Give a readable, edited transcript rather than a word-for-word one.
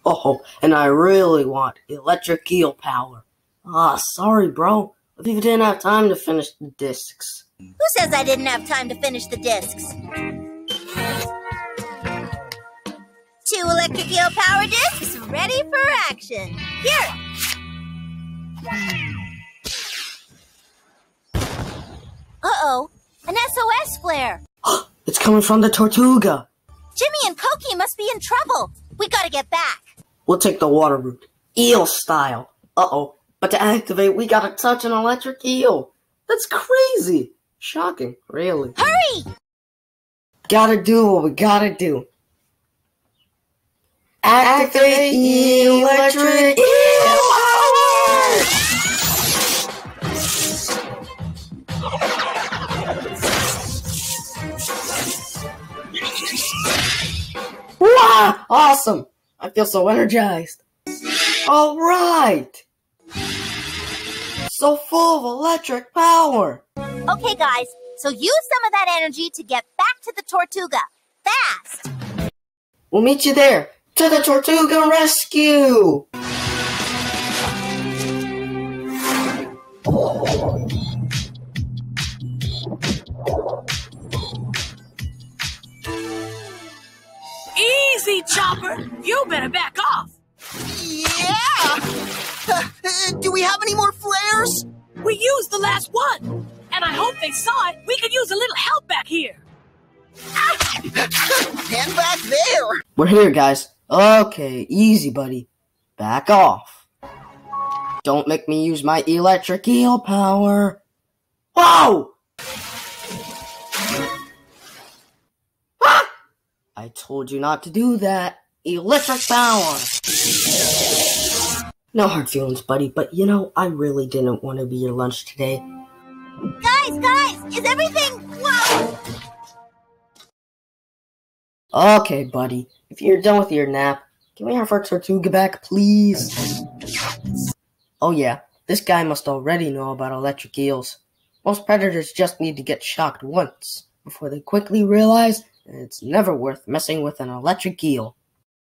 Oh, and I really want electric eel power. Ah, sorry, bro. If you didn't have time to finish the discs. Who says I didn't have time to finish the discs? 2 electric eel power discs ready for action. Here! Uh-oh, an SOS flare. It's coming from the Tortuga. Jimmy and Cokie must be in trouble. We gotta get back. We'll take the water route. Eel style. Uh-oh. But to activate, we gotta touch an electric eel. That's crazy. Shocking, really. Hurry! Gotta do what we gotta do. Activate electric eel power! Wow! Awesome! I feel so energized. All right! So full of electric power. Okay, guys, so use some of that energy to get back to the Tortuga. Fast! We'll meet you there. To the Tortuga rescue! Easy, Chopper! You better back off! Yeah! Do we have any more flares? We used the last one! And I hope they saw it! We could use a little help back here! And back there! We're here, guys. Okay, easy, buddy. Back off. Don't make me use my electric eel power. Whoa! Ah! I told you not to do that. Electric power! No hard feelings, buddy, but you know, I really didn't want to be your lunch today. Guys, is everything... Whoa! Okay, buddy, if you're done with your nap, can we have our Tortuga back, please? Oh yeah, this guy must already know about electric eels. Most predators just need to get shocked once, before they quickly realize that it's never worth messing with an electric eel.